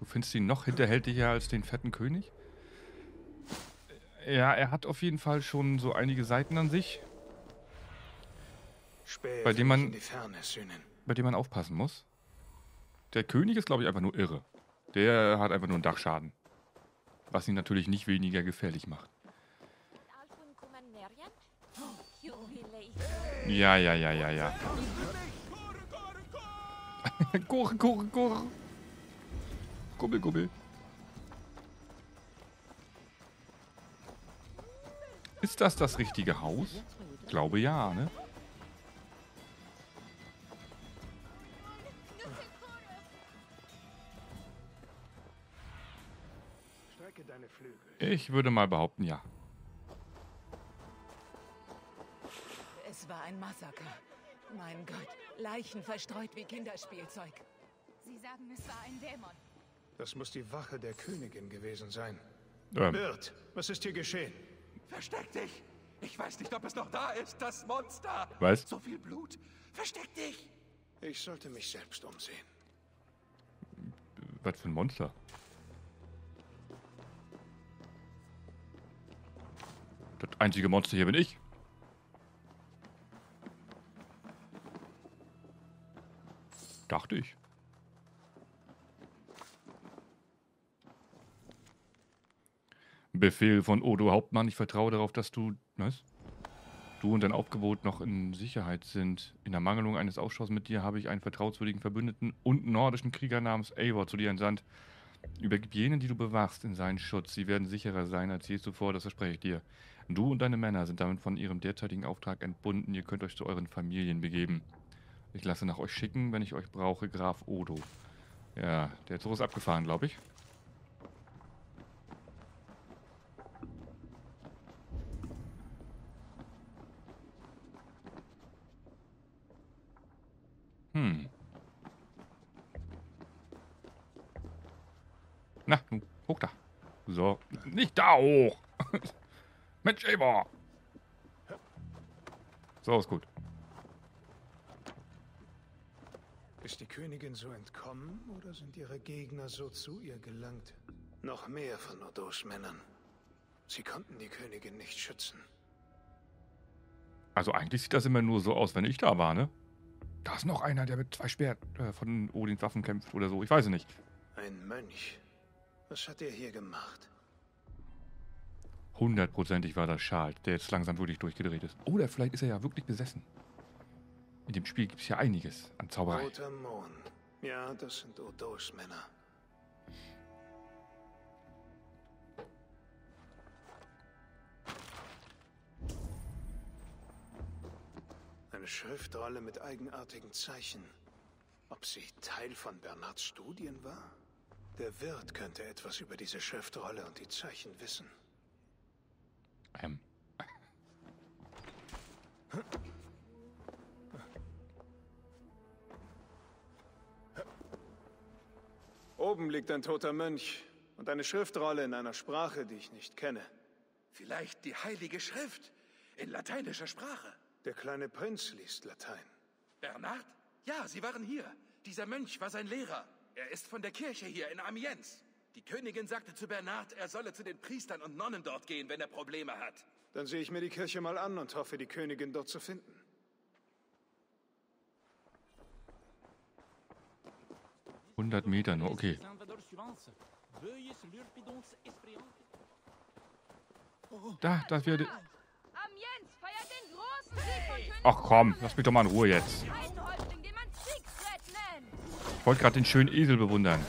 Du findest ihn noch hinterhältiger als den fetten König? Ja, er hat auf jeden Fall schon so einige Seiten an sich, bei denen man aufpassen muss. Der König ist, glaube ich, einfach nur irre. Der hat einfach nur einen Dachschaden. Was ihn natürlich nicht weniger gefährlich macht. Ja. Gurre. Gubbel. Ist das richtige Haus? Ich glaube ja, ne? Ich würde mal behaupten, ja. Es war ein Massaker. Mein Gott, Leichen verstreut wie Kinderspielzeug. Sie sagen, es war ein Dämon. Das muss die Wache der Königin gewesen sein. Ähm. Wirt, was ist hier geschehen? Versteck dich! Ich weiß nicht, ob es noch da ist, das Monster! Was? So viel Blut! Versteck dich! Ich sollte mich selbst umsehen. Was für ein Monster? Das einzige Monster hier bin ich. Dachte ich. Befehl von Odo Hauptmann. Ich vertraue darauf, dass du... Was? Du und dein Aufgebot noch in Sicherheit sind. In Ermangelung eines Ausschusses mit dir habe ich einen vertrauenswürdigen Verbündeten und nordischen Krieger namens Eivor zu dir entsandt. Übergib jenen, die du bewachst, in seinen Schutz. Sie werden sicherer sein als je zuvor, das verspreche ich dir. Du und deine Männer sind damit von ihrem derzeitigen Auftrag entbunden. Ihr könnt euch zu euren Familien begeben. Ich lasse nach euch schicken, wenn ich euch brauche, Graf Odo. Ja, der Zug ist abgefahren, glaube ich. Na, nun, hoch da. So, nicht da hoch. Mensch, Eivor. So, ist gut. Ist die Königin so entkommen oder sind ihre Gegner so zu ihr gelangt? Noch mehr von Odos Männern. Sie konnten die Königin nicht schützen. Also eigentlich sieht das immer nur so aus, wenn ich da war, ne? Da ist noch einer, der mit 2 Schwertern von Odins Waffen kämpft oder so. Ich weiß es nicht. Ein Mönch. Was hat er hier gemacht? 100%ig war das Schal, der jetzt langsam wirklich durchgedreht ist. Oder vielleicht ist er ja wirklich besessen. In dem Spiel gibt es ja einiges an Zauberei. Roter Mond. Ja, das sind Odos Männer. Eine Schriftrolle mit eigenartigen Zeichen. Ob sie Teil von Bernards Studien war? Der Wirt könnte etwas über diese Schriftrolle und die Zeichen wissen. Oben liegt ein toter Mönch und eine Schriftrolle in einer Sprache, die ich nicht kenne. Vielleicht die Heilige Schrift in lateinischer Sprache. Der kleine Prinz liest Latein. Bernard? Ja, sie waren hier. Dieser Mönch war sein Lehrer. Er ist von der Kirche hier in Amiens. Die Königin sagte zu Bernard, er solle zu den Priestern und Nonnen dort gehen, wenn er Probleme hat. Dann sehe ich mir die Kirche mal an und hoffe, die Königin dort zu finden. ...100 Meter nur, okay. Das wird... Ach komm, lass mich doch mal in Ruhe jetzt. Ich wollte gerade den schönen Esel bewundern.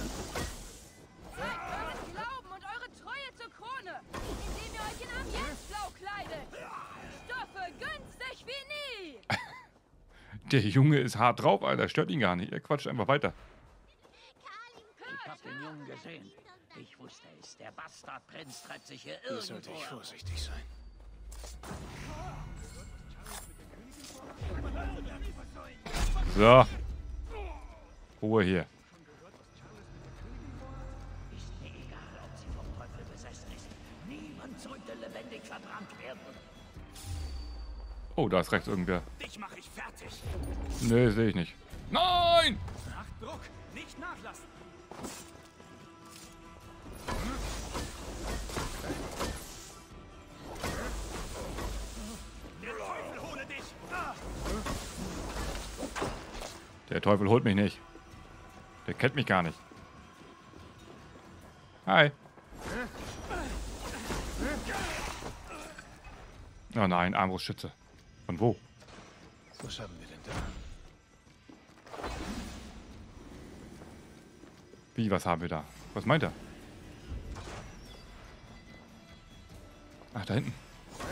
Der Junge ist hart drauf, Alter. Stört ihn gar nicht. Er quatscht einfach weiter. Ich hab den Jungen gesehen. Ich wusste es. Der Bastardprinz treibt sich hier Hier sollte ich vorsichtig sein. So. Ruhe hier. Ist mir egal, ob sie vom Teufel besessen ist. Niemand sollte lebendig verbrannt werden. Oh, da ist rechts irgendwer. Dich mache ich fertig. Nee, sehe ich nicht. Nein! Macht Druck, nicht nachlassen. Der Teufel holt mich nicht. Der kennt mich gar nicht. Hi. Oh nein, Armbrustschütze. Von wo? Was haben wir denn da? Wie, was haben wir da? Was meint er? Ach, da hinten.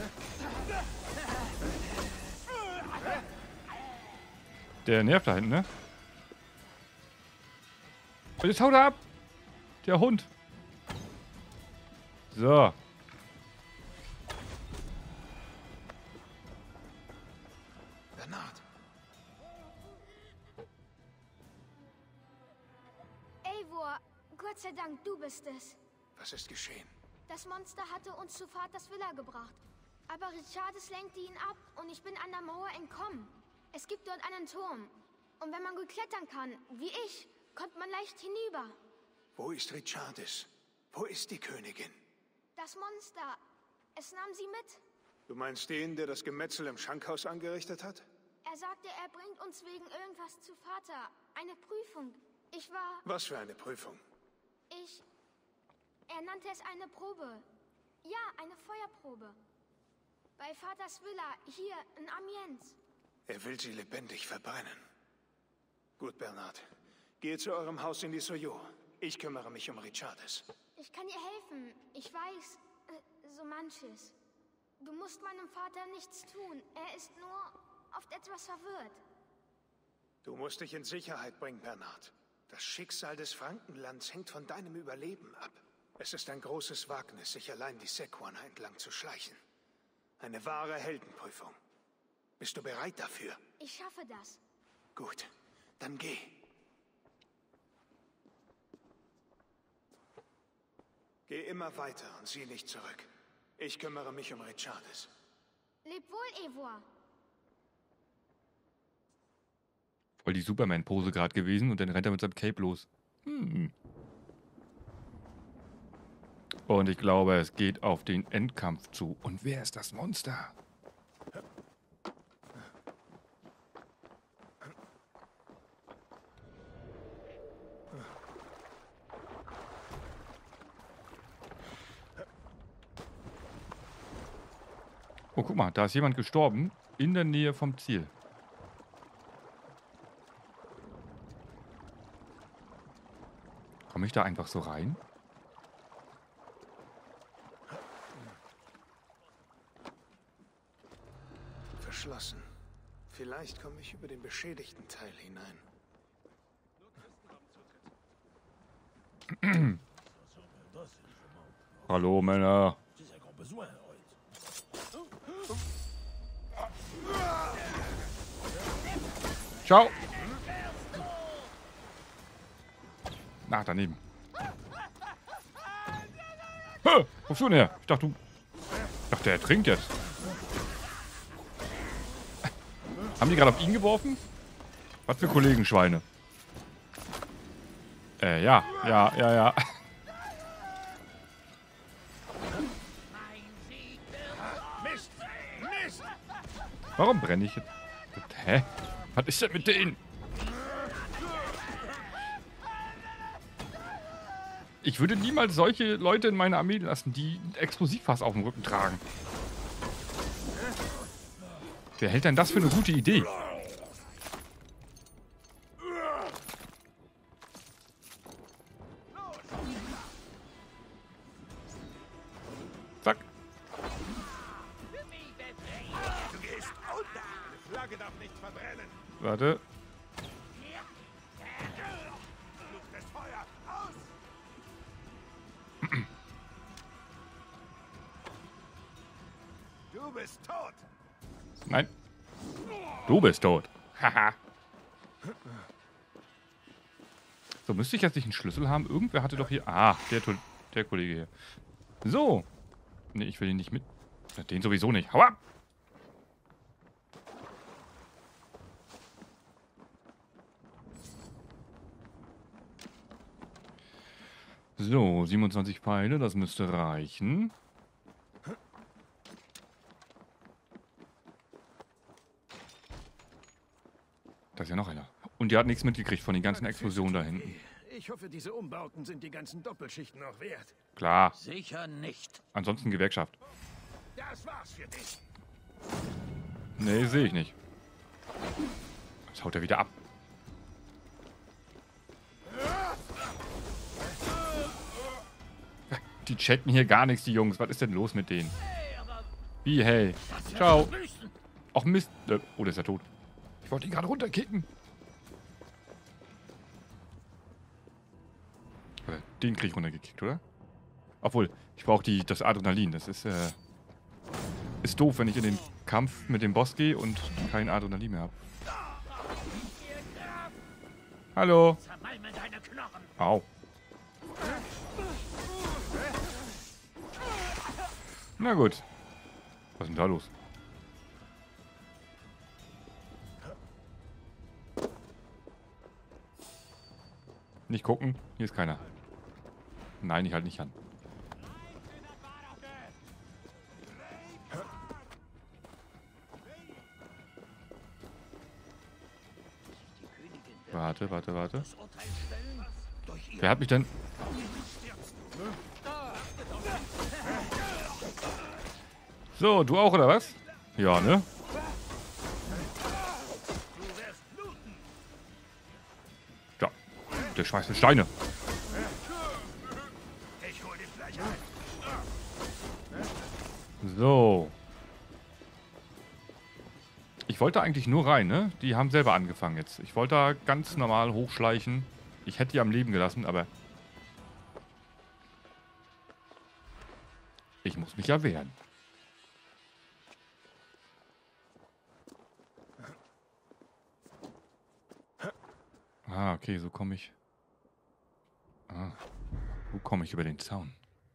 Der nervt da hinten, ne? Und jetzt haut er ab! Der Hund. So. Bernard, Eivor, Gott sei Dank, du bist es. was ist geschehen? Das Monster hatte uns zu Vaters Villa gebracht. Aber Richardes lenkte ihn ab und ich bin an der Mauer entkommen. Es gibt dort einen Turm. Und wenn man gut klettern kann, wie ich, kommt man leicht hinüber. Wo ist Richardes? Wo ist die Königin? Das Monster, es nahm sie mit. Du meinst den, der das Gemetzel im Schankhaus angerichtet hat? Er sagte, er bringt uns wegen irgendwas zu Vater. Eine Prüfung. Ich war... Was für eine Prüfung? Er nannte es eine Probe. Ja, eine Feuerprobe. Bei Vaters Villa, hier in Amiens. Er will sie lebendig verbrennen. Gut, Bernard. Gehe zu eurem Haus in die Soyo. Ich kümmere mich um Richardes. Ich kann ihr helfen. Ich weiß, so manches. Du musst meinem Vater nichts tun. Er ist nur oft etwas verwirrt. Du musst dich in Sicherheit bringen, Bernard. Das Schicksal des Frankenlands hängt von deinem Überleben ab. Es ist ein großes Wagnis, sich allein die Sequana entlang zu schleichen. Eine wahre Heldenprüfung. Bist du bereit dafür? Ich schaffe das. Gut, dann geh. Geh immer weiter und sieh nicht zurück. Ich kümmere mich um Richardes. Leb wohl, Eivor. Voll die Superman-Pose gerade gewesen und dann rennt er mit seinem Cape los. Und ich glaube, es geht auf den Endkampf zu. Und wer ist das Monster? Oh, guck mal, da ist jemand gestorben in der Nähe vom Ziel. Komme ich da einfach so rein? Verschlossen. Vielleicht komme ich über den beschädigten Teil hinein. Hallo, Männer. Ciao. Na, daneben. Hä? Wo ist du denn her? Ich dachte, er trinkt jetzt. Haben die gerade auf ihn geworfen? Was für Kollegenschweine. Ja. Warum brenne ich jetzt? Hä? Was ist denn mit denen? Ich würde niemals solche Leute in meine Armee lassen, die ein Explosivfass auf dem Rücken tragen. Wer hält denn das für eine gute Idee? Zack. Du gehst unter. Die Flagge darf nicht verbrennen. Warte. Fluch des Feuer. Aus! Du bist tot. Nein. Du bist tot. Haha. So, müsste ich jetzt nicht einen Schlüssel haben? Irgendwer hatte doch hier... Ah, der Kollege hier. So. Nee, ich will ihn nicht mit... Den sowieso nicht. Hau ab! So, 27 Pfeile, das müsste reichen. Da ist ja noch einer. Und der hat nichts mitgekriegt von den ganzen Explosionen da hinten. Ich hoffe, diese Umbauten sind die ganzen Doppelschichten noch wert. Klar. Sicher nicht. Ansonsten Gewerkschaft. Das war's für dich. Nee, sehe ich nicht. Jetzt haut er wieder ab. Die checken hier gar nichts, die Jungs. Was ist denn los mit denen? Wie, hey? Ciao. Ach Mist. Oh, der ist ja tot. Ich wollte ihn gerade runterkicken. Den krieg ich runtergekickt, oder? Obwohl, ich brauche das Adrenalin. Das ist doof, wenn ich in den Kampf mit dem Boss gehe und kein Adrenalin mehr habe. Hallo. Au. Na gut. Was ist denn da los? Nicht gucken. Hier ist keiner. Nein, ich halte nicht an. Warte. Wer hat mich denn... So, du auch, oder was? Ja, ne? Ja, der schmeißt mit Steine. So. Ich wollte eigentlich nur rein, ne? Die haben selber angefangen jetzt. Ich wollte da ganz normal hochschleichen. Ich hätte die am Leben gelassen, aber... Ich muss mich ja wehren. Ah, okay, so komme ich... Ah, wo komme ich über den Zaun?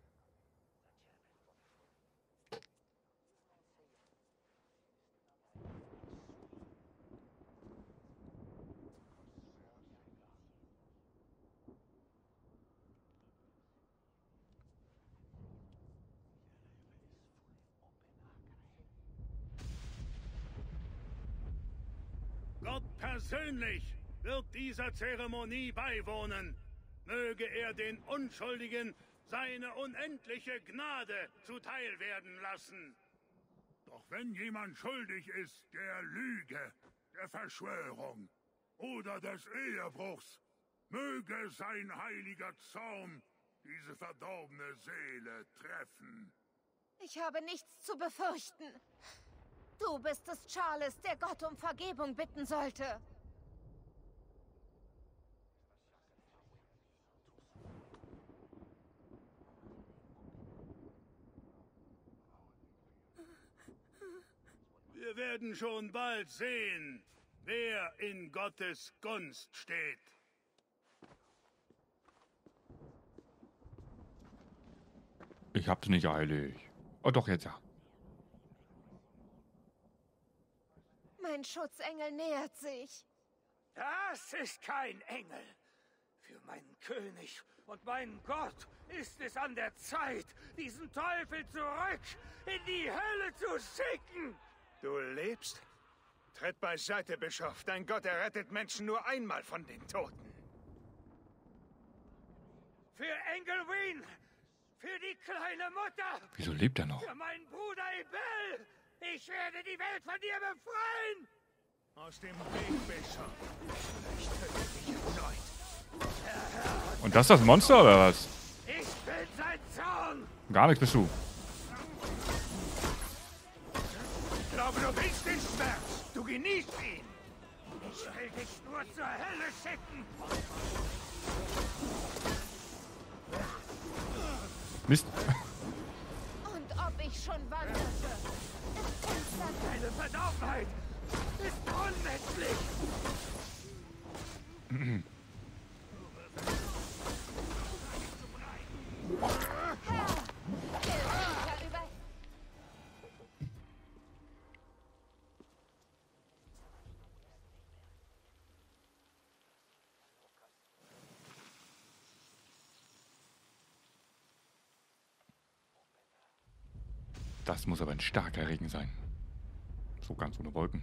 Gott persönlich wird dieser Zeremonie beiwohnen. Möge er den Unschuldigen seine unendliche Gnade zuteil werden lassen. Doch wenn jemand schuldig ist der Lüge, der Verschwörung oder des Ehebruchs, möge sein heiliger Zorn diese verdorbene Seele treffen. Ich habe nichts zu befürchten. Du bist es, Charles, der Gott um Vergebung bitten sollte. Wir werden schon bald sehen, wer in Gottes Gunst steht. Ich hab's nicht eilig. Oh doch, jetzt ja. Mein Schutzengel nähert sich. Das ist kein Engel. Für meinen König und meinen Gott ist es an der Zeit, diesen Teufel zurück in die Hölle zu schicken. Du lebst? Tritt beiseite, Bischof. Dein Gott errettet Menschen nur einmal von den Toten. Für Engelwyn! Für die kleine Mutter! Wieso lebt er noch? Für meinen Bruder Ebel! Ich werde die Welt von dir befreien! Aus dem Weg, Bischof. Ich töte dich erneut. Und das ist das Monster, oder was? Ich bin sein Zorn! Gar nichts bist du. Ich glaube, du willst den Schmerz. Du genießt ihn. Ich will dich nur zur Hölle schicken! Mist. Und ob ich schon wanderte. Deine Verdorbenheit ist unmenschlich! Das muss aber ein starker Regen sein. So ganz ohne Wolken.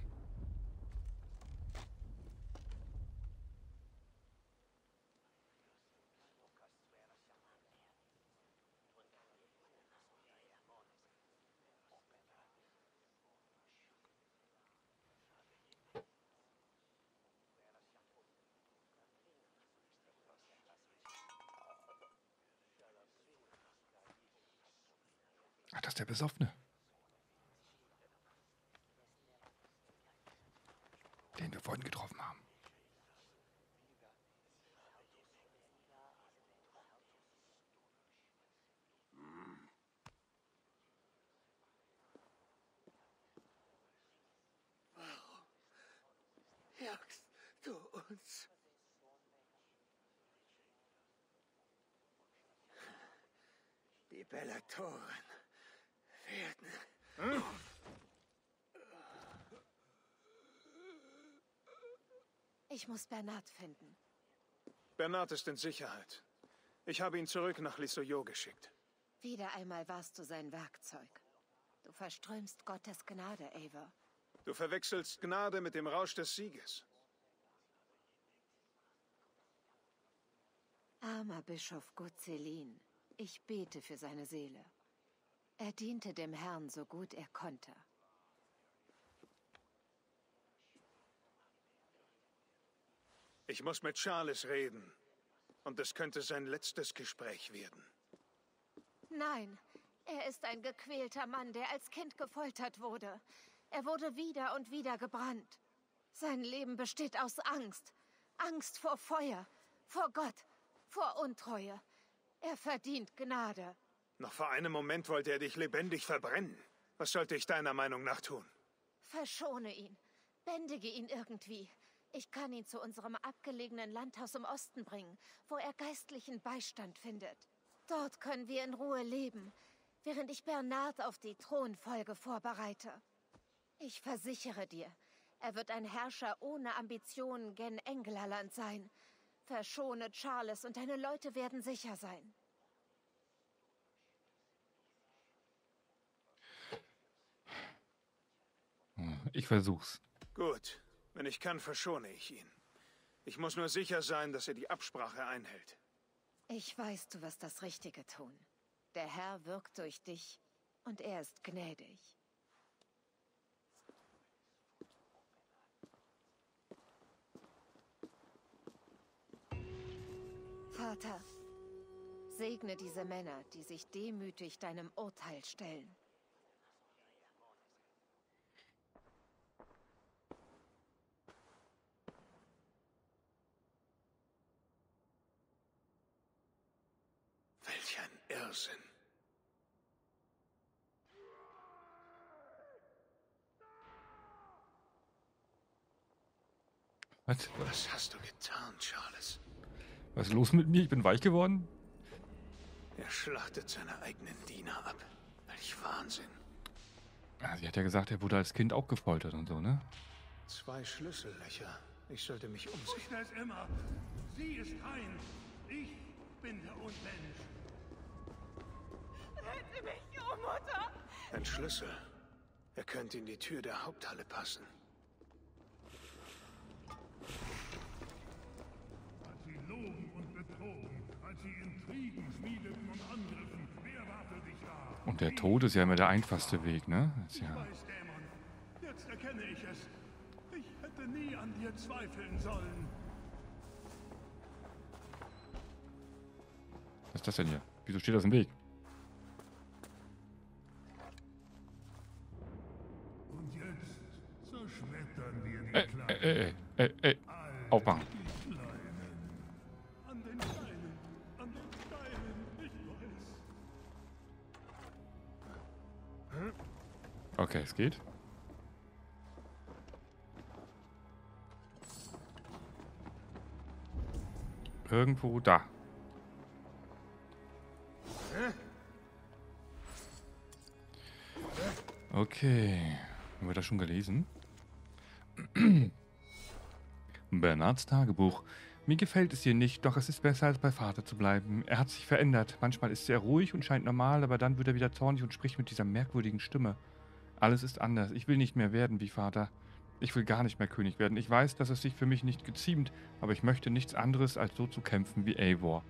Ach, das ist der Besoffene. Den wir vorhin getroffen haben. Warum jagst du uns? Die Bellatoren werden... Ich muss Bernard finden. Bernard ist in Sicherheit. Ich habe ihn zurück nach Lissoyo geschickt. Wieder einmal warst du sein Werkzeug. Du verströmst Gottes Gnade, Eivor. Du verwechselst Gnade mit dem Rausch des Sieges. Armer Bischof Gutzelin, ich bete für seine Seele. Er diente dem Herrn so gut er konnte. Ich muss mit Charles reden. Und es könnte sein letztes Gespräch werden. Nein, er ist ein gequälter Mann, der als Kind gefoltert wurde. Er wurde wieder und wieder gebrannt. Sein Leben besteht aus Angst. Angst vor Feuer, vor Gott, vor Untreue. Er verdient Gnade. Noch vor einem Moment wollte er dich lebendig verbrennen. Was sollte ich deiner Meinung nach tun? Verschone ihn. Bändige ihn irgendwie. Ich kann ihn zu unserem abgelegenen Landhaus im Osten bringen, wo er geistlichen Beistand findet. Dort können wir in Ruhe leben, während ich Bernard auf die Thronfolge vorbereite. Ich versichere dir, er wird ein Herrscher ohne Ambitionen gen Englerland sein. Verschone Charles und deine Leute werden sicher sein. Ich versuch's. Gut. Wenn ich kann, verschone ich ihn. Ich muss nur sicher sein, dass er die Absprache einhält. Ich weiß, du wirst das Richtige tun. Der Herr wirkt durch dich und er ist gnädig. Vater, segne diese Männer, die sich demütig deinem Urteil stellen. Welch ein Irrsinn. Was hast du getan, Charles? Was ist los mit mir? Ich bin weich geworden? Er schlachtet seine eigenen Diener ab. Welch Wahnsinn. Ah, sie hat ja gesagt, er wurde als Kind auch gefoltert und so, ne? 2 Schlüssellöcher. Ich sollte mich umsehen. Wusste es immer. Sie ist rein. Ich bin der Unmensch. Rette mich, oh Mutter! Ein Schlüssel. Er könnte in die Tür der Haupthalle passen. Als sie logen und betrogen, als sie Intrigen schmiedeten und angriffen, wer war für dich da? Und der Tod ist ja immer der einfachste Weg, ne? Ist ja... Ich weiß, Dämon. Jetzt erkenne ich es. Ich hätte nie an dir zweifeln sollen. Was ist das denn hier? Wieso steht das im Weg? Und jetzt zerschmettern wir die Aufmachen. An den Steinen, ich weiß. Okay, es geht. Irgendwo da. Okay. Haben wir das schon gelesen? Bernards Tagebuch. Mir gefällt es hier nicht, doch es ist besser, als bei Vater zu bleiben. Er hat sich verändert. Manchmal ist er ruhig und scheint normal, aber dann wird er wieder zornig und spricht mit dieser merkwürdigen Stimme. Alles ist anders. Ich will nicht mehr werden wie Vater. Ich will gar nicht mehr König werden. Ich weiß, dass es sich für mich nicht geziemt, aber ich möchte nichts anderes, als so zu kämpfen wie Eivor.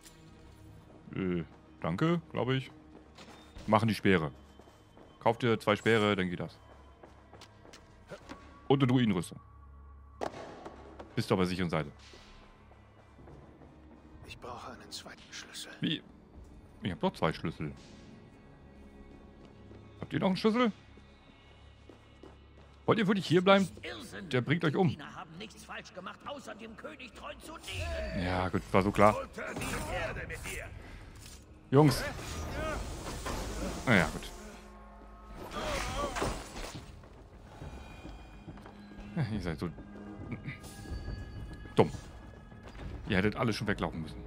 Danke, glaube ich. Machen die Speere. Kauf dir 2 Speere, dann geht das. Und eine Druidenrüstung. Bist du auf der sicheren Seite. Ich brauche einen zweiten Schlüssel. Wie? Ich habe doch 2 Schlüssel. Habt ihr noch einen Schlüssel? Wollt ihr wirklich hier bleiben? Der bringt euch um. Die Diener haben nichts falsch gemacht, außer dem König treu zu dienen. Ja, gut, war so klar. Unter die Erde mit dir. Jungs. Naja, gut. Ja, ihr seid so dumm. Ihr hättet alle schon weglaufen müssen.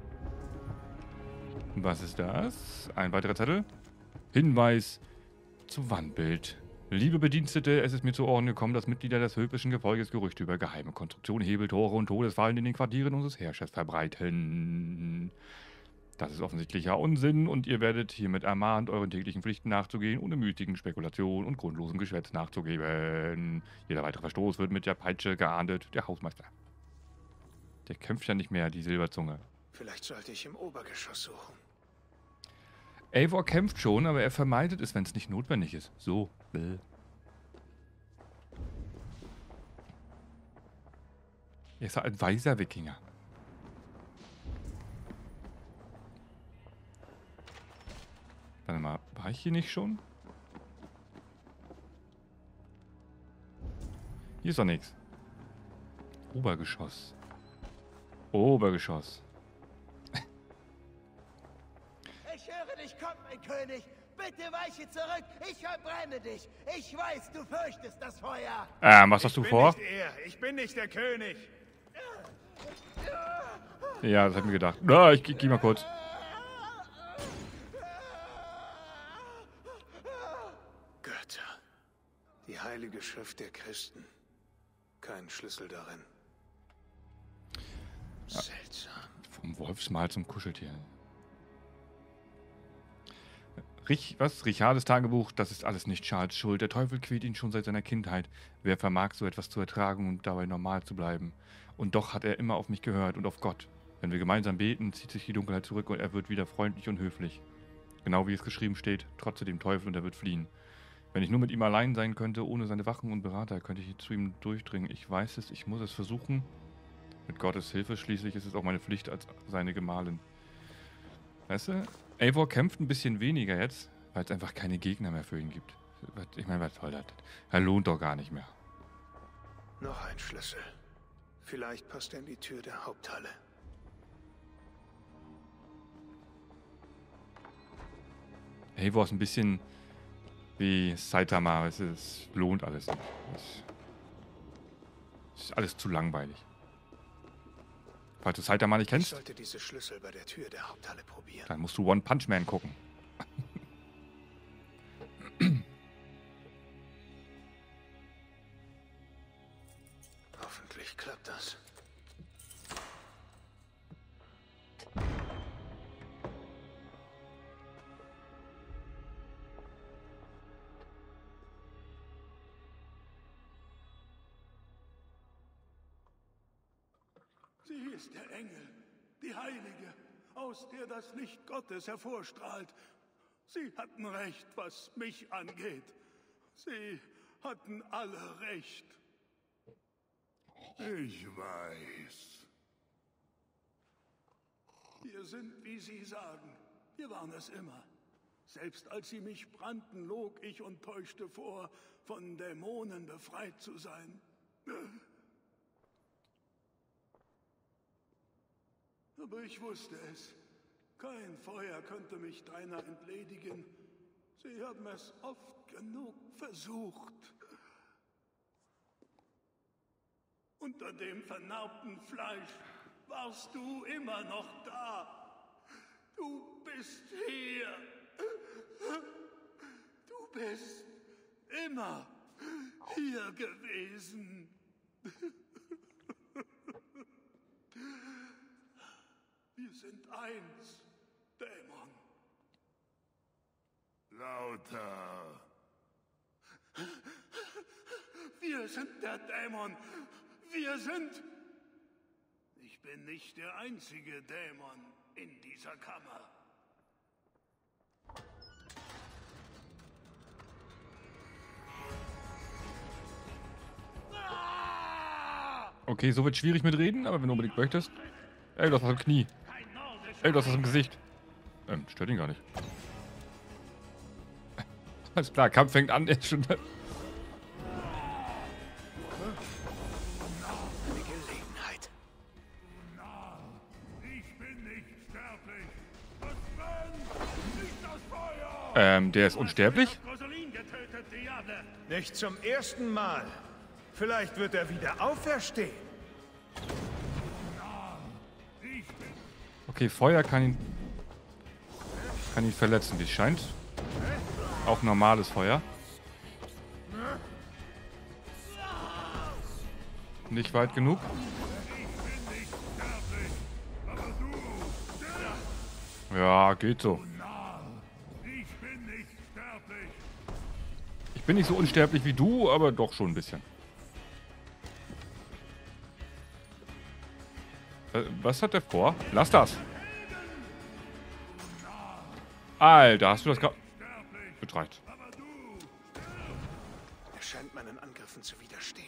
Was ist das? Ein weiterer Zettel. Hinweis zum Wandbild. Liebe Bedienstete, es ist mir zu Ohren gekommen, dass Mitglieder des höfischen Gefolges Gerüchte über geheime Konstruktionen, Hebeltore und Todesfallen in den Quartieren unseres Herrschers verbreiten. Das ist offensichtlicher Unsinn und ihr werdet hiermit ermahnt, euren täglichen Pflichten nachzugehen, ohne mütigen Spekulationen und grundlosem Geschwätz nachzugeben. Jeder weitere Verstoß wird mit der Peitsche geahndet. Der Hausmeister. Der kämpft ja nicht mehr, die Silberzunge. Vielleicht sollte ich im Obergeschoss suchen. Eivor kämpft schon, aber er vermeidet es, wenn es nicht notwendig ist. So. Er ist ein weiser Wikinger. Warte mal, war ich hier nicht schon? Hier ist doch nichts. Obergeschoss. Obergeschoss. Ich höre dich, komm, mein König. Bitte weiche zurück. Ich verbrenne dich. Ich weiß, du fürchtest das Feuer. Was hast du vor? Ich bin nicht der König. Ja, das hab ich mir gedacht. Na, ich geh mal kurz. Götter. Die heilige Schrift der Christen. Kein Schlüssel darin. Seltsam. Vom Wolfsmal zum Kuscheltier. Richardes Tagebuch, das ist alles nicht Charles Schuld. Der Teufel quält ihn schon seit seiner Kindheit. Wer vermag so etwas zu ertragen und dabei normal zu bleiben? Und doch hat er immer auf mich gehört und auf Gott. Wenn wir gemeinsam beten, zieht sich die Dunkelheit zurück und er wird wieder freundlich und höflich. Genau wie es geschrieben steht, trotze dem Teufel und er wird fliehen. Wenn ich nur mit ihm allein sein könnte, ohne seine Wachen und Berater, könnte ich zu ihm durchdringen. Ich weiß es, ich muss es versuchen. Mit Gottes Hilfe schließlich ist es auch meine Pflicht als seine Gemahlin. Weißt du, Eivor kämpft ein bisschen weniger jetzt, weil es einfach keine Gegner mehr für ihn gibt. Ich meine, was soll das? Er lohnt doch gar nicht mehr. Noch ein Schlüssel. Vielleicht passt er in die Tür der Haupthalle. Eivor ist ein bisschen wie Saitama. Es lohnt alles nicht. Es ist alles zu langweilig. Falls du Saitama nicht kennst, Ich sollte diese Schlüssel bei der Tür der Haupthalle probieren. dann musst du One Punch Man gucken. Hoffentlich klappt das. Sie ist der Engel, die Heilige, aus der das Licht Gottes hervorstrahlt. Sie hatten recht, was mich angeht. Sie hatten alle recht. Ich weiß. Wir sind, wie Sie sagen. Wir waren es immer. Selbst als Sie mich brannten, log ich und täuschte vor, von Dämonen befreit zu sein. Aber ich wusste es. Kein Feuer könnte mich deiner entledigen. Sie haben es oft genug versucht. Unter dem vernarbten Fleisch warst du immer noch da. Du bist hier. Du bist immer hier gewesen. sind eins, Dämon. Lauter. Wir sind der Dämon. Wir sind... Ich bin nicht der einzige Dämon in dieser Kammer. Okay, so wird schwierig mit reden, aber wenn du unbedingt möchtest. Ey, du hast was im Knie. Ey, du hast was im Gesicht. Stört ihn gar nicht. Alles klar, Kampf fängt an, jetzt schon. Eine Gelegenheit. Ich bin nicht sterblich. Das brennt, nicht das Feuer. Der ist unsterblich? Rosalin getötet, Diable. Nicht zum ersten Mal. Vielleicht wird er wieder auferstehen. Okay, Feuer kann ihn verletzen, wie es scheint. Auch normales Feuer. Nicht weit genug. Ja, geht so. Ich bin nicht so unsterblich wie du, aber doch schon ein bisschen. Was hat der vor? Lass das. Alter, hast du das gerade... Betreibt. Er scheint meinen Angriffen zu widerstehen.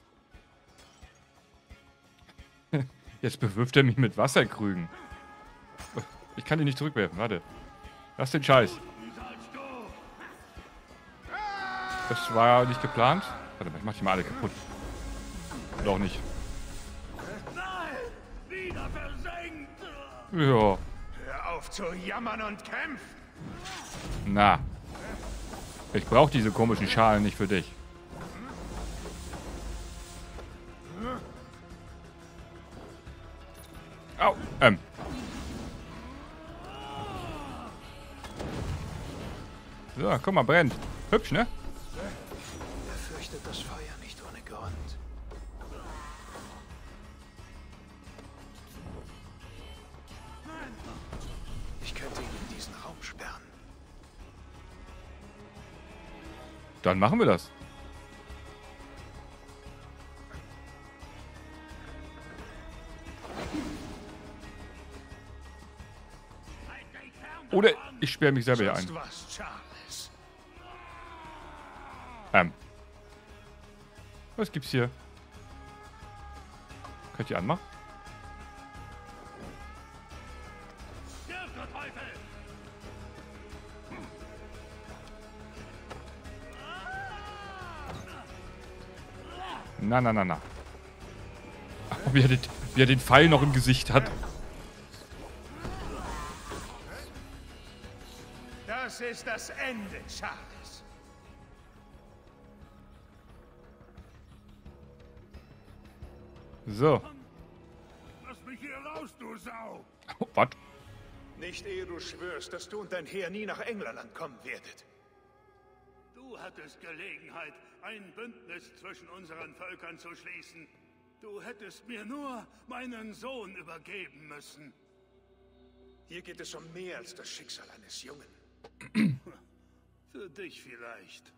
Jetzt bewirft er mich mit Wasserkrügen. Ich kann ihn nicht zurückwerfen, warte. Lass den Scheiß. Das war nicht geplant. Warte mal, ich mach die mal alle kaputt. Oder auch nicht. Ja. Hör auf zu jammern und kämpf! Na. Ich brauche diese komischen Schalen nicht für dich. Au, So, guck mal, brennt. Hübsch, ne? Er fürchtet das Feuer nicht ohne Grund. Ich könnte ihn in diesen Raum sperren. Dann machen wir das. Oder ich sperre mich selber hier ein. Was, Charles? Was gibt's hier? Könnt ihr anmachen? Na, na, na, na. Oh, wie er den Pfeil noch im Gesicht hat. Das ist das Ende, Charles. So. Lass mich hier raus, du Sau. Oh, was? Nicht ehe du schwörst, dass du und dein Heer nie nach England kommen werdet. Du hattest Gelegenheit, ein Bündnis zwischen unseren Völkern zu schließen. Du hättest mir nur meinen Sohn übergeben müssen. Hier geht es um mehr als das Schicksal eines Jungen. Für dich vielleicht.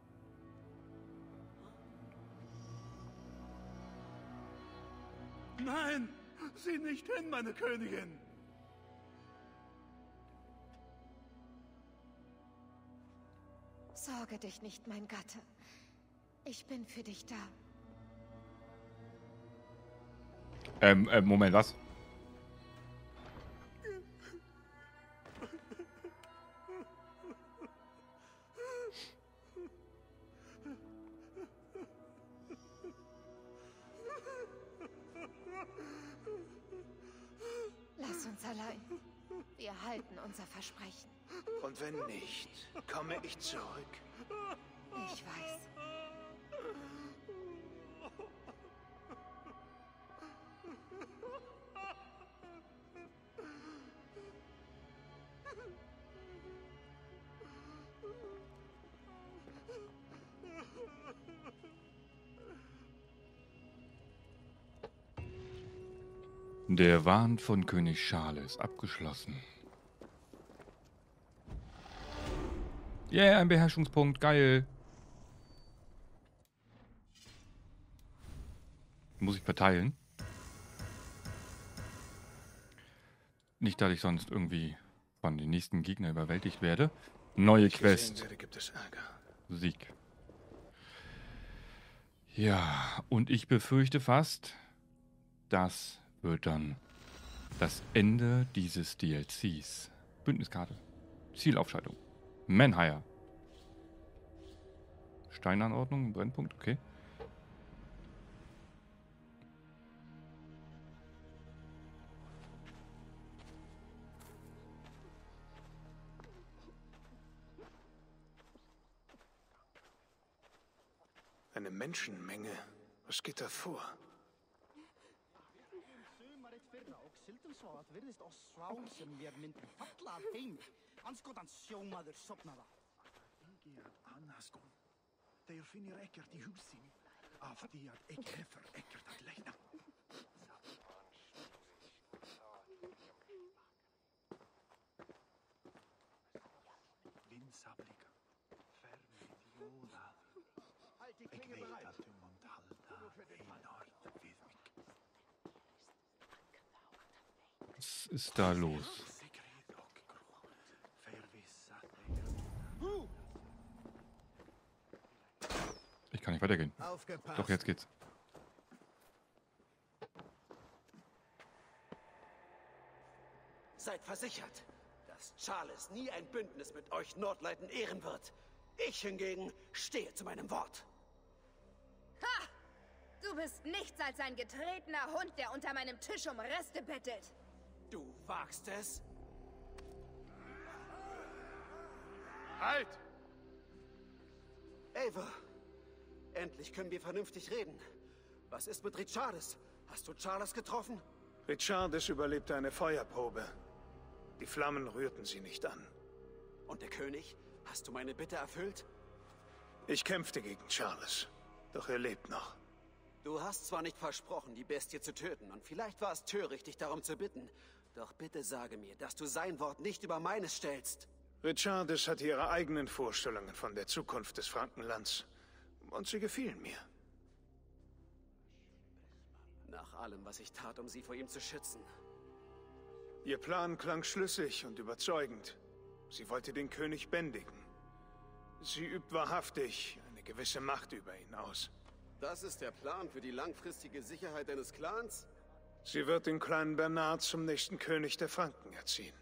Nein, sieh nicht hin, meine Königin. Sorge dich nicht, mein Gatte. Ich bin für dich da. Moment, was? Lass uns allein. Wir halten unser Versprechen. Und wenn nicht, komme ich zurück. Ich weiß. Der Wahn von König Charles abgeschlossen. Yeah, ein Beherrschungspunkt, geil. Muss ich verteilen? Nicht, dass ich sonst irgendwie von den nächsten Gegnern überwältigt werde. Neue Quest. Gibt es Ärger. Sieg. Ja, und ich befürchte fast, das wird dann das Ende dieses DLCs. Bündniskarte. Zielaufschaltung. Manhire. Steinanordnung, Brennpunkt, okay. Eine Menschenmenge. Was geht da vor? Was ist da los? Ich kann nicht weitergehen. Doch, jetzt geht's. Seid versichert, dass Charles nie ein Bündnis mit euch Nordleuten ehren wird. Ich hingegen stehe zu meinem Wort. Ha! Du bist nichts als ein getretener Hund, der unter meinem Tisch um Reste bettelt. Du wagst es? Halt! Eivor, endlich können wir vernünftig reden. Was ist mit Richardes? Hast du Charles getroffen? Richardes überlebte eine Feuerprobe. Die Flammen rührten sie nicht an. Und der König? Hast du meine Bitte erfüllt? Ich kämpfte gegen Charles, doch er lebt noch. Du hast zwar nicht versprochen, die Bestie zu töten, und vielleicht war es töricht, dich darum zu bitten. Doch bitte sage mir, dass du sein Wort nicht über meines stellst. Richardes hatte ihre eigenen Vorstellungen von der Zukunft des Frankenlands. Und sie gefielen mir. Nach allem, was ich tat, um sie vor ihm zu schützen. Ihr Plan klang schlüssig und überzeugend. Sie wollte den König bändigen. Sie übt wahrhaftig eine gewisse Macht über ihn aus. Das ist der Plan für die langfristige Sicherheit deines Clans? Sie wird den kleinen Bernard zum nächsten König der Franken erziehen.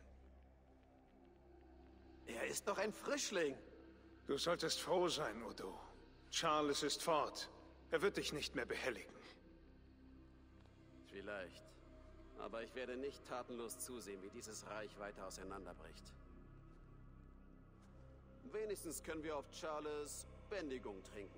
Er ist doch ein Frischling. Du solltest froh sein, Odo. Charles ist fort. Er wird dich nicht mehr behelligen. Vielleicht. Aber ich werde nicht tatenlos zusehen, wie dieses Reich weiter auseinanderbricht. Wenigstens können wir auf Charles' Bändigung trinken.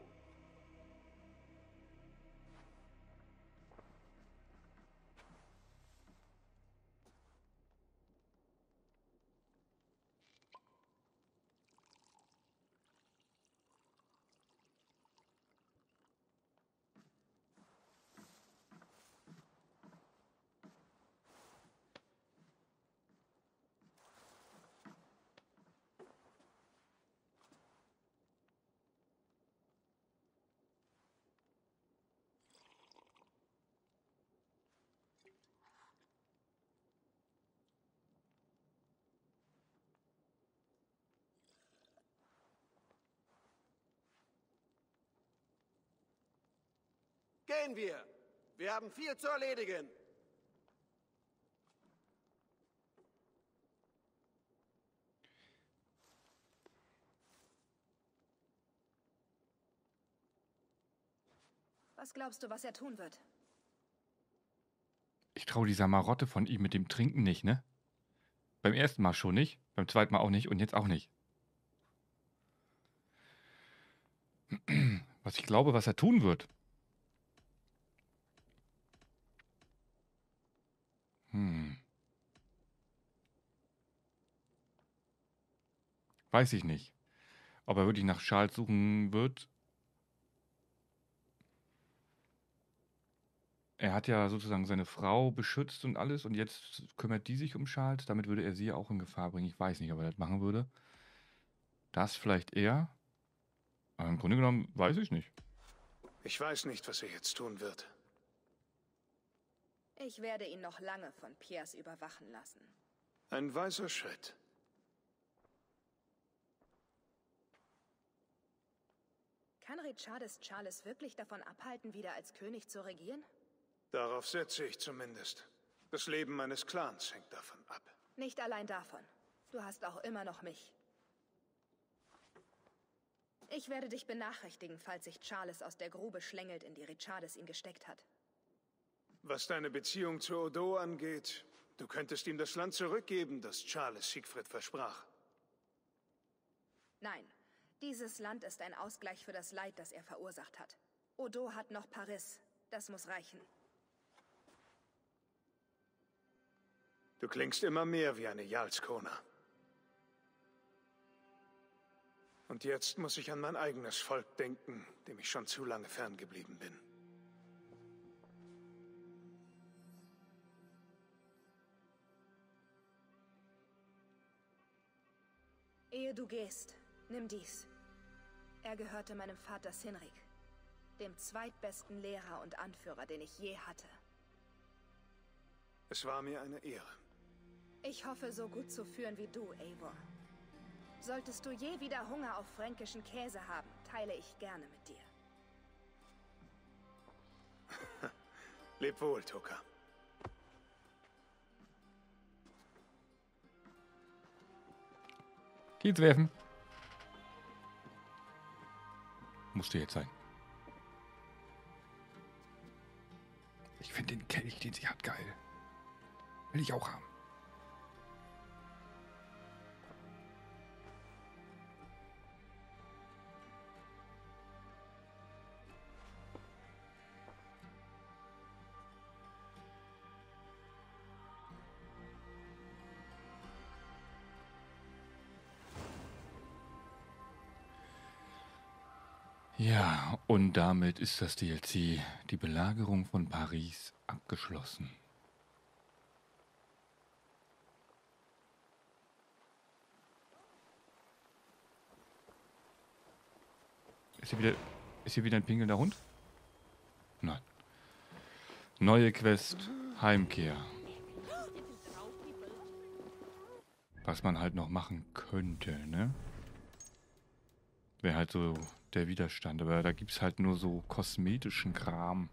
Gehen wir! Wir haben viel zu erledigen! Was glaubst du, was er tun wird? Ich traue dieser Marotte von ihm mit dem Trinken nicht, ne? Beim ersten Mal schon nicht, beim zweiten Mal auch nicht und jetzt auch nicht. Was ich glaube, was er tun wird. Weiß ich nicht. Ob er wirklich nach Charles suchen wird. er hat ja sozusagen seine Frau beschützt und alles und jetzt kümmert die sich um Charles. Damit würde er sie ja auch in Gefahr bringen. Ich weiß nicht, ob er das machen würde. Das vielleicht eher. Aber im Grunde genommen weiß ich nicht. Ich weiß nicht, was er jetzt tun wird. Ich werde ihn noch lange von Piers überwachen lassen. Ein weiser Schritt. Kann Richardis Charles wirklich davon abhalten, wieder als König zu regieren? Darauf setze ich zumindest. Das Leben meines Clans hängt davon ab. Nicht allein davon. Du hast auch immer noch mich. Ich werde dich benachrichtigen, falls sich Charles aus der Grube schlängelt, in die Richardis ihn gesteckt hat. Was deine Beziehung zu Odo angeht, du könntest ihm das Land zurückgeben, das Charles Siegfried versprach. Nein, dieses Land ist ein Ausgleich für das Leid, das er verursacht hat. Odo hat noch Paris. Das muss reichen. Du klingst immer mehr wie eine Jarlskona. Und jetzt muss ich an mein eigenes Volk denken, dem ich schon zu lange ferngeblieben bin. Ehe du gehst, nimm dies. Er gehörte meinem Vater Sinrik, dem zweitbesten Lehrer und Anführer, den ich je hatte. Es war mir eine Ehre. Ich hoffe, so gut zu führen wie du, Eivor. Solltest du je wieder Hunger auf fränkischen Käse haben, teile ich gerne mit dir. Leb wohl, Tuka. Geht's werfen. Musste jetzt sein. Ich finde den Kelch, den sie hat, geil. Will ich auch haben. Ja, und damit ist das DLC, die Belagerung von Paris, abgeschlossen. Ist hier wieder ein pinkelnder Hund? Nein. Neue Quest, Heimkehr. Was man halt noch machen könnte, ne? Wäre halt so der Widerstand, aber da gibt es halt nur so kosmetischen Kram.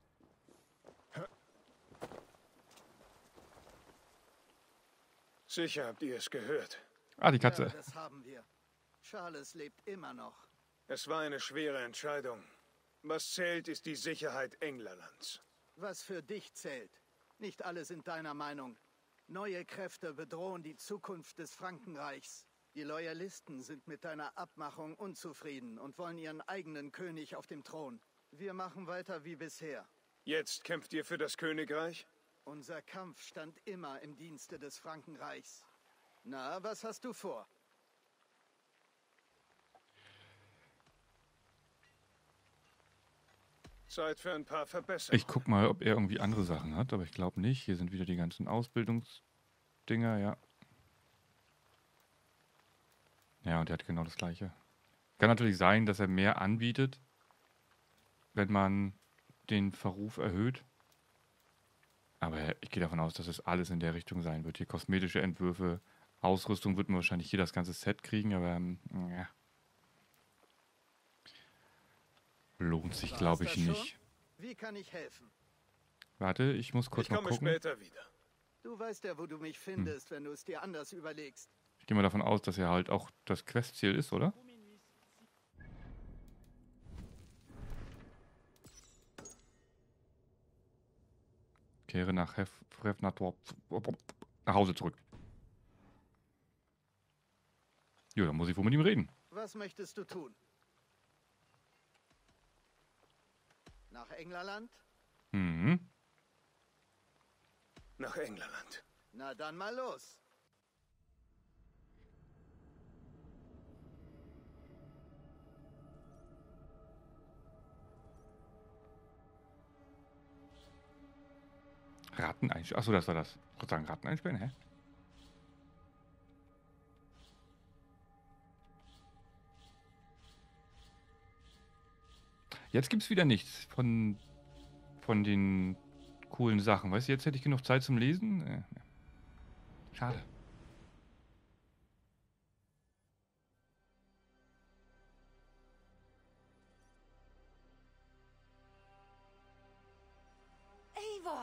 Sicher habt ihr es gehört. Ah, die Katze. Ja, das haben wir. Charles lebt immer noch. Es war eine schwere Entscheidung. Was zählt, ist die Sicherheit Englerlands. Was für dich zählt. Nicht alle sind deiner Meinung. Neue Kräfte bedrohen die Zukunft des Frankenreichs. Die Loyalisten sind mit deiner Abmachung unzufrieden und wollen ihren eigenen König auf dem Thron. Wir machen weiter wie bisher. Jetzt kämpft ihr für das Königreich? Unser Kampf stand immer im Dienste des Frankenreichs. Na, was hast du vor? Zeit für ein paar Verbesserungen. Ich guck mal, ob er irgendwie andere Sachen hat, aber ich glaube nicht. Hier sind wieder die ganzen Ausbildungsdinger, ja. Ja, und er hat genau das Gleiche. Kann natürlich sein, dass er mehr anbietet, wenn man den Verruf erhöht. Aber ich gehe davon aus, dass es alles in der Richtung sein wird. Hier kosmetische Entwürfe, Ausrüstung wird man wahrscheinlich hier das ganze Set kriegen, aber ja. Lohnt sich, glaube ich, nicht. Wie kann ich helfen? Warte, ich muss kurz mal gucken. Ich komme später wieder. Du weißt ja, wo du mich findest, wenn du es dir anders überlegst. Ich gehe mal davon aus, dass er halt auch das Questziel ist, oder? Kehre nach nach Hause zurück. Jo, dann muss ich wohl mit ihm reden. Was möchtest du tun? Nach Englerland? Mhm. Nach Englerland. Na dann mal los. Ratten einsperren. Achso, das war das. Ich wollte sagen, Ratten einsperren, hä? Jetzt gibt es wieder nichts von den coolen Sachen. Weißt du, jetzt hätte ich genug Zeit zum Lesen. Schade. Eivor!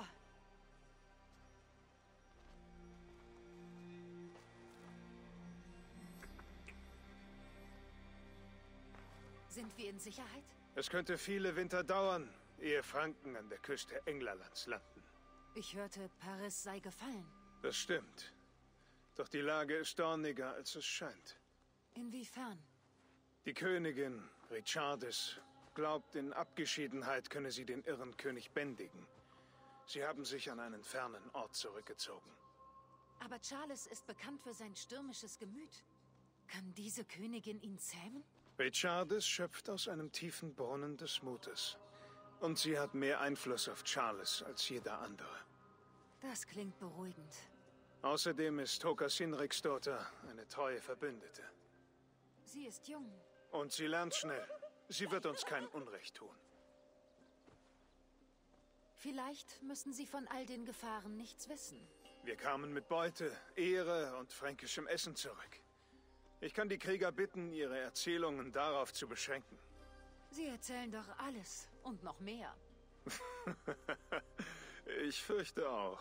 Sind wir in Sicherheit? Es könnte viele Winter dauern, ehe Franken an der Küste Englerlands landen. Ich hörte, Paris sei gefallen. Das stimmt. Doch die Lage ist dorniger, als es scheint. Inwiefern? Die Königin, Richardes, glaubt, in Abgeschiedenheit könne sie den irren König bändigen. Sie haben sich an einen fernen Ort zurückgezogen. Aber Charles ist bekannt für sein stürmisches Gemüt. Kann diese Königin ihn zähmen? Richardes schöpft aus einem tiefen Brunnen des Mutes. Und sie hat mehr Einfluss auf Charles als jeder andere. Das klingt beruhigend. Außerdem ist Tokas Hinriks Tochter eine treue Verbündete. Sie ist jung. Und sie lernt schnell. Sie wird uns kein Unrecht tun. Vielleicht müssen Sie von all den Gefahren nichts wissen. Wir kamen mit Beute, Ehre und fränkischem Essen zurück. Ich kann die Krieger bitten, ihre Erzählungen darauf zu beschränken. Sie erzählen doch alles und noch mehr. Ich fürchte auch.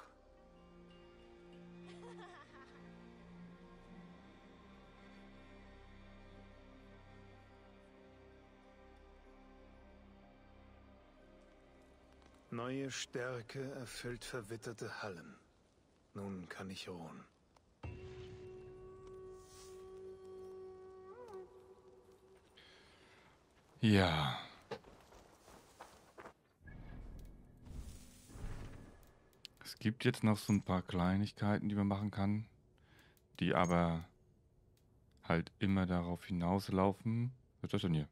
Neue Stärke erfüllt verwitterte Hallen. Nun kann ich ruhen. Ja. Es gibt jetzt noch so ein paar Kleinigkeiten, die man machen kann, die aber halt immer darauf hinauslaufen. Was ist das denn hier?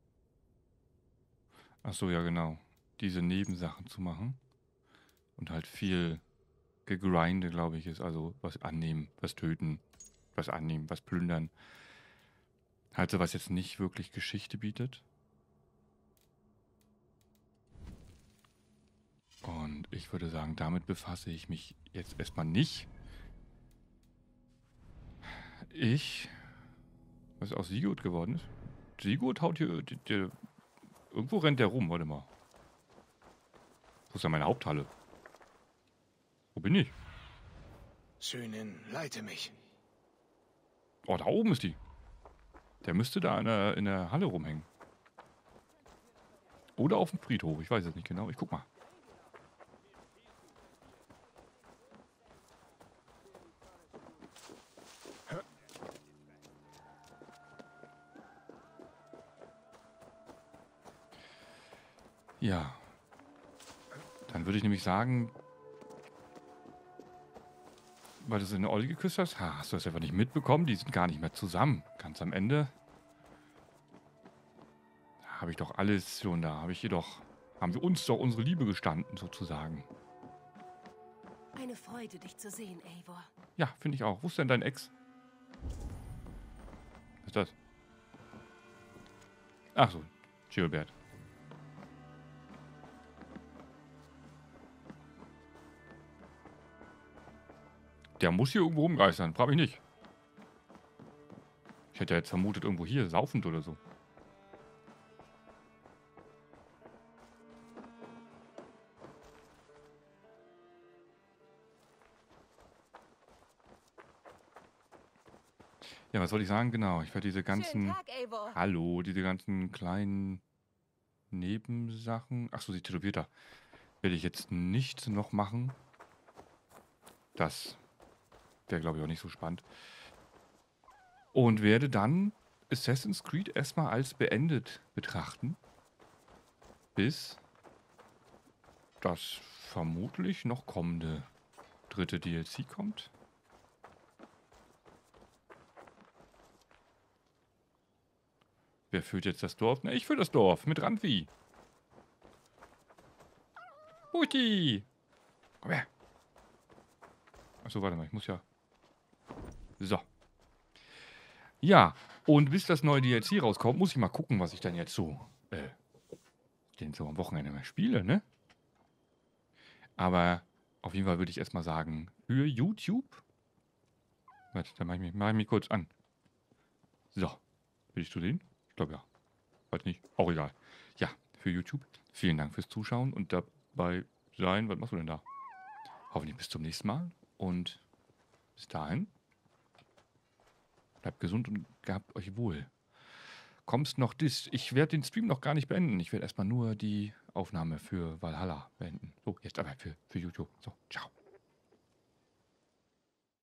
Ach so, ja genau. Diese Nebensachen zu machen. Und halt viel Gegrinde, glaube ich, ist. Also was annehmen, was töten, was annehmen, was plündern. Halt so, was jetzt nicht wirklich Geschichte bietet. Und ich würde sagen, damit befasse ich mich jetzt erstmal nicht. Was aus Sigurd geworden ist? Sigurd haut hier, irgendwo rennt der rum, warte mal. Wo ist ja meine Haupthalle? Wo bin ich? Söhnin, leite mich. Oh, da oben ist die. Der müsste da in der Halle rumhängen. Oder auf dem Friedhof, ich weiß es nicht genau. Ich guck mal. Ja. Dann würde ich nämlich sagen, weil du so eine Olli geküsst hast, hast du das einfach nicht mitbekommen? Die sind gar nicht mehr zusammen. Ganz am Ende habe ich doch alles schon da. Haben wir uns doch unsere Liebe gestanden, sozusagen. Eine Freude, dich zu sehen, Eivor. Ja, finde ich auch. Wo ist denn dein Ex? Was ist das? Ach so, Gilbert. Der muss hier irgendwo rumgeistern, frag mich nicht. Ich hätte jetzt vermutet, irgendwo hier, saufend oder so. Ja, was wollte ich sagen? Genau, ich werde diese ganzen... Schönen Tag, Eivor. Hallo, diese ganzen kleinen Nebensachen... Achso, sie tätowiert da. Werde ich jetzt nicht noch machen. Das wäre, glaube ich, auch nicht so spannend. Und werde dann Assassin's Creed erstmal als beendet betrachten. Bis das vermutlich noch kommende dritte DLC kommt. Wer führt jetzt das Dorf? Na, ich führe das Dorf mit Randvi. Mutti! Komm her. Achso, warte mal, ich muss ja... So. Ja, und bis das neue DLC rauskommt, muss ich mal gucken, was ich dann jetzt so... so am Wochenende mal spiele, ne? Aber auf jeden Fall würde ich erstmal sagen, für YouTube... Warte, da mach ich mich kurz an. So. Will ich zu sehen? Ich glaube ja. Weiß nicht. Auch egal. Ja, für YouTube. Vielen Dank fürs Zuschauen und dabei sein. Was machst du denn da? Hoffentlich bis zum nächsten Mal. Und bis dahin. Bleibt gesund und gehabt euch wohl. Kommst noch dis. Ich werde den Stream noch gar nicht beenden. Ich werde erstmal nur die Aufnahme für Valhalla beenden. So, jetzt aber für YouTube. So, ciao.